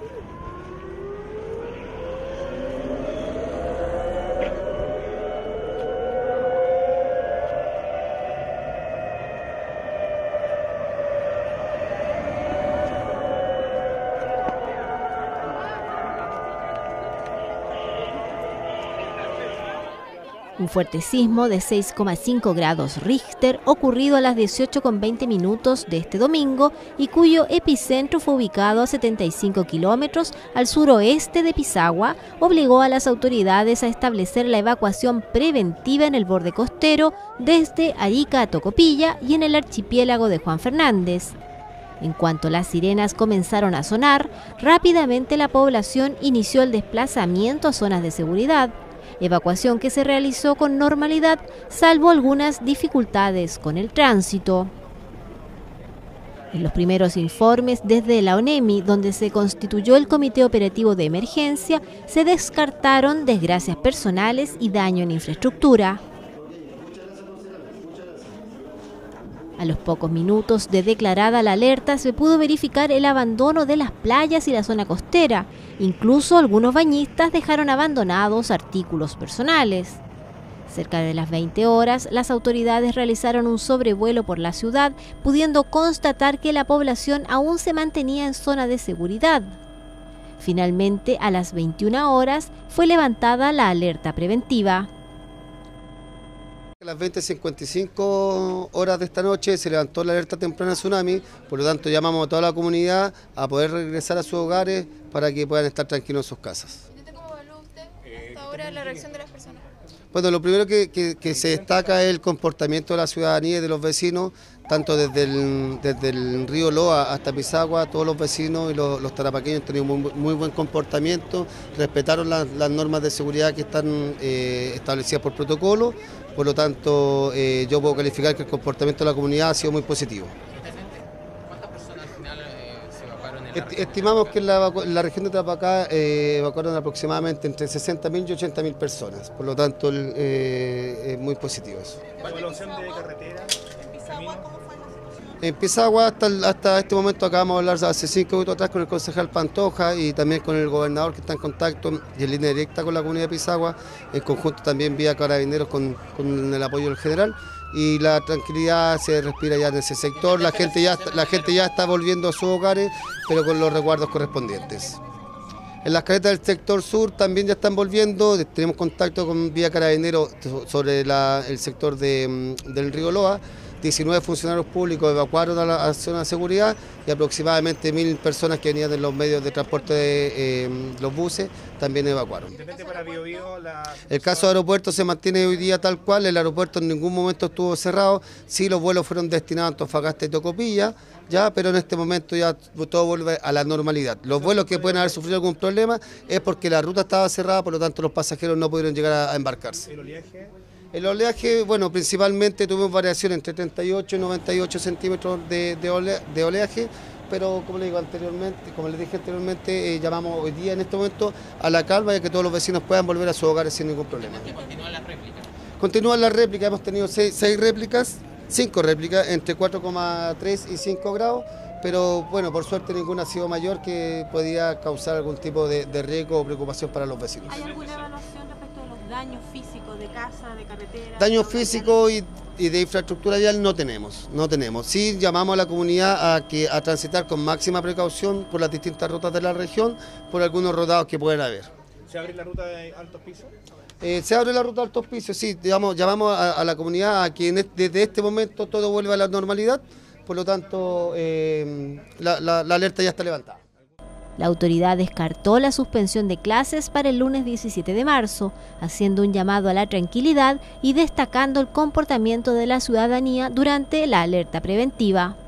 Un fuerte sismo de 6,5 grados Richter ocurrido a las 18:20 minutos de este domingo y cuyo epicentro fue ubicado a 75 kilómetros al suroeste de Pisagua, obligó a las autoridades a establecer la evacuación preventiva en el borde costero desde Arica a Tocopilla y en el archipiélago de Juan Fernández. En cuanto las sirenas comenzaron a sonar, rápidamente la población inició el desplazamiento a zonas de seguridad. Evacuación que se realizó con normalidad, salvo algunas dificultades con el tránsito. En los primeros informes desde la ONEMI, donde se constituyó el Comité Operativo de Emergencia, se descartaron desgracias personales y daño en infraestructura. A los pocos minutos de declarada la alerta se pudo verificar el abandono de las playas y la zona costera. Incluso algunos bañistas dejaron abandonados artículos personales. Cerca de las 20 horas, las autoridades realizaron un sobrevuelo por la ciudad, pudiendo constatar que la población aún se mantenía en zona de seguridad. Finalmente, a las 21 horas, fue levantada la alerta preventiva. A las 20:55 horas de esta noche se levantó la alerta temprana tsunami, por lo tanto llamamos a toda la comunidad a poder regresar a sus hogares para que puedan estar tranquilos en sus casas. ¿Cómo evalúa usted hasta ahora la reacción de las personas? Bueno, lo primero que se destaca es el comportamiento de la ciudadanía y de los vecinos, tanto desde el río Loa hasta Pisagua. Todos los vecinos y los tarapaqueños han tenido muy buen comportamiento, respetaron las normas de seguridad que están establecidas por protocolo, por lo tanto yo puedo calificar que el comportamiento de la comunidad ha sido muy positivo. ¿Cuántas personas al final se evacuaron? Estimamos que en la región de Tarapacá evacuaron aproximadamente entre 60.000 y 80.000 personas, por lo tanto es muy positivo eso. ¿La evaluación de carretera en Pisagua, cómo fue la situación? En Pisagua hasta este momento acabamos de hablar hace 5 minutos atrás con el concejal Pantoja y también con el gobernador que está en contacto y en línea directa con la comunidad de Pisagua, en conjunto también vía Carabineros con el apoyo del general. Y la tranquilidad se respira ya en ese sector, la gente ya está volviendo a sus hogares, pero con los resguardos correspondientes. En las carretas del sector sur también ya están volviendo, tenemos contacto con vía Carabineros sobre el sector del río Loa. 19 funcionarios públicos evacuaron a la zona de seguridad y aproximadamente 1.000 personas que venían de los medios de transporte de los buses también evacuaron. El caso de aeropuerto se mantiene hoy día tal cual, el aeropuerto en ningún momento estuvo cerrado, sí los vuelos fueron destinados a Antofagasta y Tocopilla, pero en este momento ya todo vuelve a la normalidad. Los vuelos que pueden haber sufrido algún problema es porque la ruta estaba cerrada, por lo tanto los pasajeros no pudieron llegar a embarcarse. ¿El oleaje? El oleaje, bueno, principalmente tuvimos variación entre 38 y 98 centímetros de oleaje, pero como les dije anteriormente, llamamos hoy día en este momento a la calma y a que todos los vecinos puedan volver a sus hogares sin ningún problema. ¿Continúan las réplicas? Continúan las réplicas, hemos tenido 5 réplicas entre 4,3 y 5 grados, pero bueno, por suerte ninguna ha sido mayor que podía causar algún tipo de riesgo o preocupación para los vecinos. ¿Hay alguna evaluación respecto a los daños físicos de casa, de carretera? Daños físicos y de infraestructura vial no tenemos. Sí llamamos a la comunidad a transitar con máxima precaución por las distintas rutas de la región, por algunos rodados que pueden haber. ¿Se abre la ruta de altos pisos? Se abre la ruta de altos pisos, sí, llamamos a la comunidad a que desde este momento todo vuelva a la normalidad, por lo tanto la alerta ya está levantada. La autoridad descartó la suspensión de clases para el lunes 17 de marzo, haciendo un llamado a la tranquilidad y destacando el comportamiento de la ciudadanía durante la alerta preventiva.